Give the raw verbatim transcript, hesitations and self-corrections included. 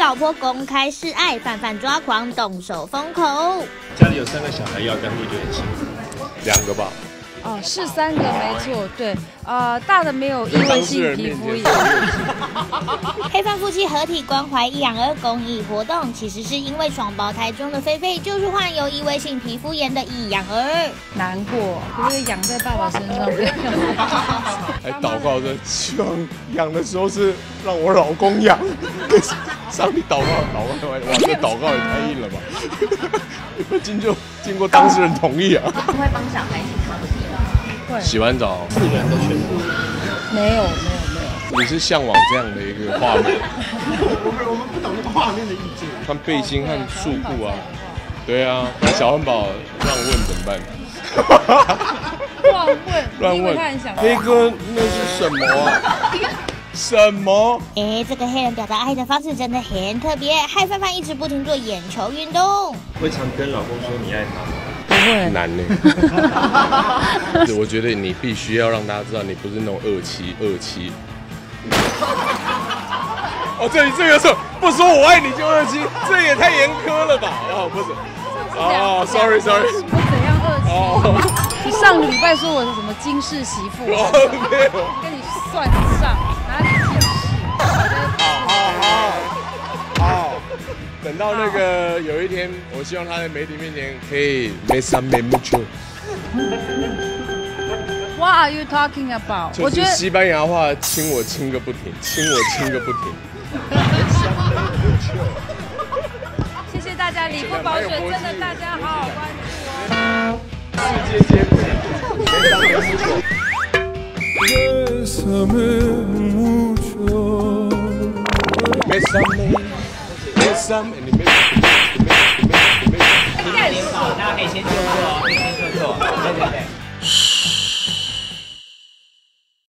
老婆公开示爱，范范抓狂，动手封口。 家里有三个小孩，要干会觉得很辛苦。两个吧。 哦，是三个没错，对，呃，大的没有异位性皮肤炎。 黑范夫妻合体关怀一养儿公益活动，其实是因为双胞胎中的菲菲就是患有异位性皮肤炎的易养儿， 难过，可不可以养在爸爸身上？ 还祷告着，希望养的时候是让我老公养。跟上帝祷告，祷告，哇，这祷告也太硬了吧！经过经过当事人同意啊。 会帮小孩洗头洗吗？ 会。 洗完澡，四个人都全部。 没有，没有，没有。 你是向往这样的一个画面？ 我们我们不懂那个画面的意境。 穿背心和束裤啊，对啊，小汉堡乱问怎么办？ 乱问， 乱问。 他很想。 黑哥，那是什么啊？什么？ 哎，这个黑人表达爱的方式真的很特别，害范范一直不停做眼球运动。 会常跟老公说你爱他吗？ 不会， 难呢。我觉得你必须要让大家知道，你不是那种恶妻恶妻。哦，这里这个时候不说我爱你就恶妻，这也太严苛了吧？哦，不是。哦 ，sorry sorry。 我怎样恶妻？哦，你上个礼拜说我是什么金氏媳妇？ 哦，没有。 跟你算账，哪里金氏？ 好好好好。等到那个有一天，我希望他在媒体面前可以 make some mutual。 What are you talking about？ 我觉得西班牙话亲我亲个不停，亲我亲个不停。 谢谢大家，理肤保水真的大家好好关注哦。 世界接轨。 大家可以先就坐，可以先就坐，对对对。